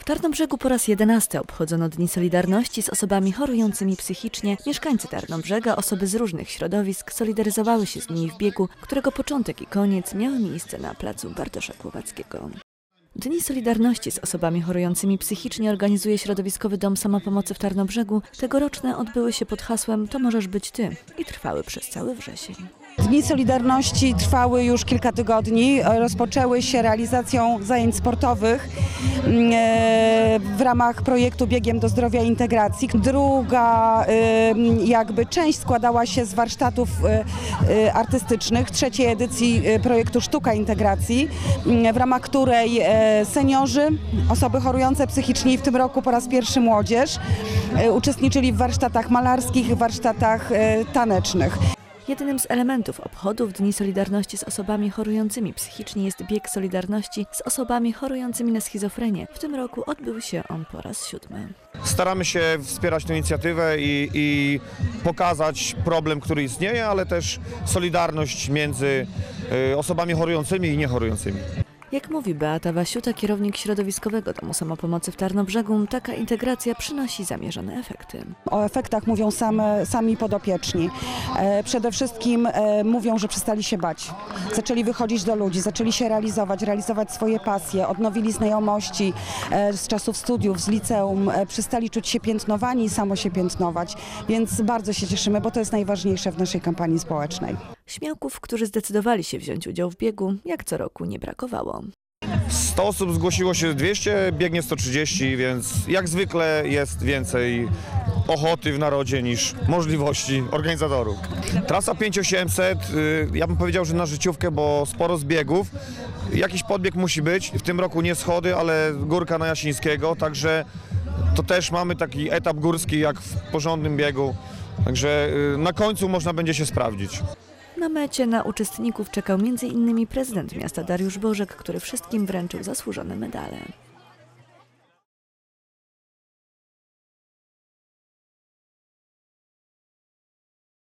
W Tarnobrzegu po raz 11 obchodzono Dni Solidarności z osobami chorującymi psychicznie. Mieszkańcy Tarnobrzega, osoby z różnych środowisk solidaryzowały się z nimi w biegu, którego początek i koniec miały miejsce na placu Bartosza Głowackiego. Dni Solidarności z osobami chorującymi psychicznie organizuje Środowiskowy Dom Samopomocy w Tarnobrzegu. Tegoroczne odbyły się pod hasłem "To możesz być ty" i trwały przez cały wrzesień. Dni Solidarności trwały już kilka tygodni. Rozpoczęły się realizacją zajęć sportowych w ramach projektu Biegiem do Zdrowia i Integracji. Druga część składała się z warsztatów artystycznych trzeciej edycji projektu Sztuka Integracji, w ramach której seniorzy, osoby chorujące psychicznie i w tym roku po raz pierwszy młodzież uczestniczyli w warsztatach malarskich i warsztatach tanecznych. Jednym z elementów obchodów Dni Solidarności z osobami chorującymi psychicznie jest bieg solidarności z osobami chorującymi na schizofrenię. W tym roku odbył się on po raz 7. Staramy się wspierać tę inicjatywę i pokazać problem, który istnieje, ale też solidarność między osobami chorującymi i niechorującymi. Jak mówi Beata Wasiuta, kierownik Środowiskowego Domu Samopomocy w Tarnobrzegu, taka integracja przynosi zamierzone efekty. O efektach mówią sami podopieczni. Przede wszystkim mówią, że przestali się bać. Zaczęli wychodzić do ludzi, zaczęli się realizować swoje pasje, odnowili znajomości z czasów studiów, z liceum, przestali czuć się piętnowani i samo się piętnować. Więc bardzo się cieszymy, bo to jest najważniejsze w naszej kampanii społecznej. Śmiałków, którzy zdecydowali się wziąć udział w biegu, jak co roku nie brakowało. 100 osób zgłosiło się, 200, biegnie 130, więc jak zwykle jest więcej ochoty w narodzie niż możliwości organizatorów. Trasa 5800, ja bym powiedział, że na życiówkę, bo sporo zbiegów. Jakiś podbieg musi być, w tym roku nie schody, ale górka na Jasińskiego, także to też mamy taki etap górski jak w porządnym biegu, także na końcu można będzie się sprawdzić. Na mecie na uczestników czekał m.in. prezydent miasta Dariusz Bożek, który wszystkim wręczył zasłużone medale.